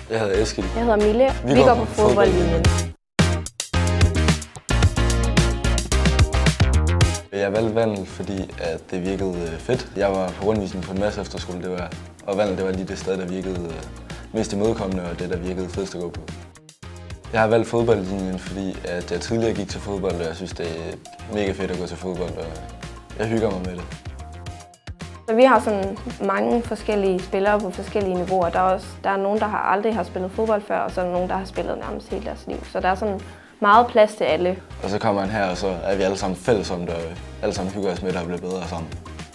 Jeg hedder Eskild. Jeg hedder Mille. Vi går på fodboldlinjen. Jeg valgte Vandel, fordi at det virkede fedt. Jeg var på rundvisning på en masse efterskole, og Vandel var lige det sted, der virkede mest imødekommende, og det, der virkede fedest at gå på. Jeg har valgt fodboldlinjen, fordi at jeg tidligere gik til fodbold, og jeg synes, det er mega fedt at gå til fodbold, og jeg hygger mig med det. Så vi har sådan mange forskellige spillere på forskellige niveauer. Der er nogen, der aldrig har spillet fodbold før, og så er der nogen, der har spillet nærmest hele deres liv. Så der er sådan meget plads til alle. Og så kommer man her, og så er vi alle sammen fælles om det, og alle sammen hygger os med det og bliver bedre sammen.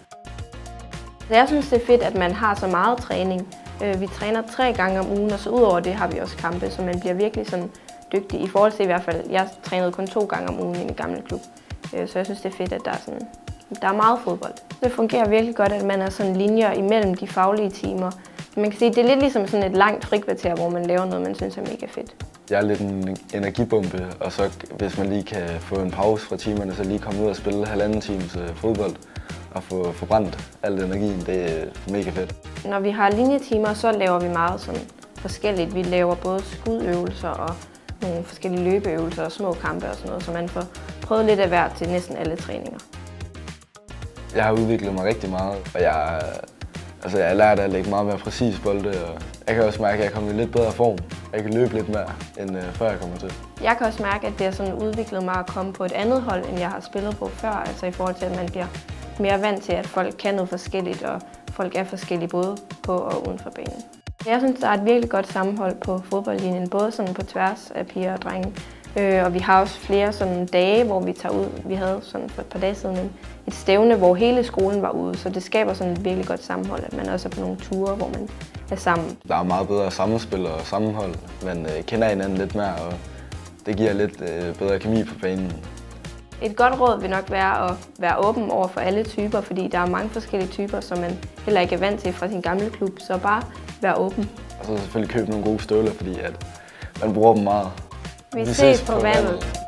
Så jeg synes, det er fedt, at man har så meget træning. Vi træner 3 gange om ugen, og så udover det har vi også kampe, så man bliver virkelig sådan dygtig. I forhold til i hvert fald, jeg trænede kun 2 gange om ugen i min gamle klub. Så jeg synes, det er fedt, at der er meget fodbold. Det fungerer virkelig godt, at man er sådan linjer imellem de faglige timer. Man kan sige, det er lidt ligesom sådan et langt frikvarter, hvor man laver noget, man synes er mega fedt. Jeg er lidt en energibombe, og så hvis man lige kan få en pause fra timerne, så lige komme ud og spille 1,5 times fodbold og få forbrændt al energien, det er mega fedt. Når vi har linjetimer, så laver vi meget sådan forskelligt. Vi laver både skudøvelser og nogle forskellige løbeøvelser og små kampe og sådan noget, så man får prøvet lidt af hvert til næsten alle træninger. Jeg har udviklet mig rigtig meget, og jeg har lært at lægge meget mere præcis bolde, og jeg kan også mærke, at jeg er kommet i lidt bedre form. Jeg kan løbe lidt mere, end før jeg kommer til. Jeg kan også mærke, at det har sådan udviklet mig at komme på et andet hold, end jeg har spillet på før. Altså i forhold til, at man bliver mere vant til, at folk kan noget forskelligt, og folk er forskellige både på og uden for banen. Jeg synes, der er et virkelig godt sammenhold på fodboldlinjen, både sådan på tværs af piger og drenge. Og vi har også flere sådan dage, hvor vi tager ud. Vi havde sådan for et par dage siden et stævne, hvor hele skolen var ude, så det skaber sådan et virkelig godt sammenhold, at man også er på nogle ture, hvor man er sammen. Der er meget bedre sammenspil og sammenhold. Man kender hinanden lidt mere, og det giver lidt bedre kemi på banen. Et godt råd vil nok være at være åben over for alle typer, fordi der er mange forskellige typer, som man heller ikke er vant til fra sin gamle klub, så bare være åben. Og så selvfølgelig købe nogle gode støvler, fordi at man bruger dem meget. Vi ses på Vandel.